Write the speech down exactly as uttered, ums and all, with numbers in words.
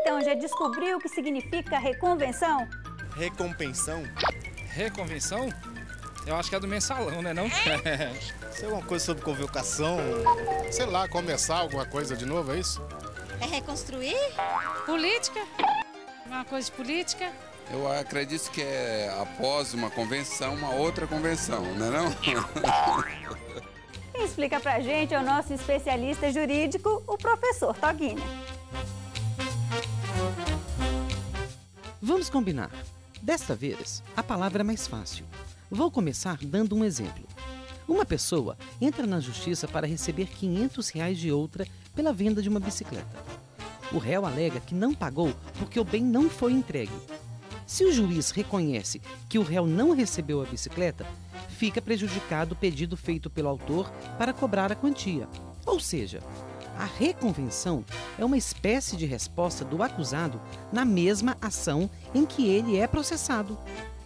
então, já descobriu o que significa reconvenção? Recompensão? Reconvenção? Eu acho que é do mensalão, né não? Isso é alguma coisa sobre convocação? Sei lá, começar alguma coisa de novo, é isso? É reconstruir? Política? Uma coisa de política? Eu acredito que é após uma convenção, uma outra convenção, não é não? Quem explica pra gente é o nosso especialista jurídico, o professor Toguinha. Vamos combinar. Desta vez, a palavra é mais fácil. Vou começar dando um exemplo. Uma pessoa entra na justiça para receber quinhentos reais de outra pela venda de uma bicicleta. O réu alega que não pagou porque o bem não foi entregue. Se o juiz reconhece que o réu não recebeu a bicicleta, fica prejudicado o pedido feito pelo autor para cobrar a quantia. Ou seja, a reconvenção é uma espécie de resposta do acusado na mesma ação em que ele é processado.